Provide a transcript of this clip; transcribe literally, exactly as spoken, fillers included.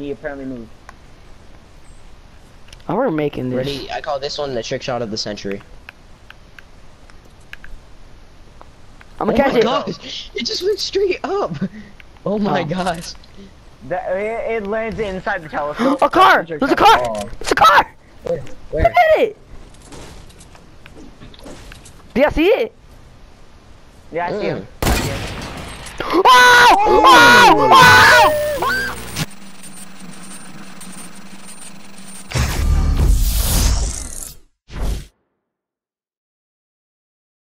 he apparently moved. Oh, we're making this. Ready? I call this one the trick shot of the century. I'm gonna oh catch my it. gosh! It just went straight up. Oh my Oh. gosh! That, it, it lands inside the telescope. A car! There's a car! Oh. It's a car! Where? Where? Look at it! Do y'all see it? Yeah, I see him. Mm. I see him. Oh! Oh! Oh!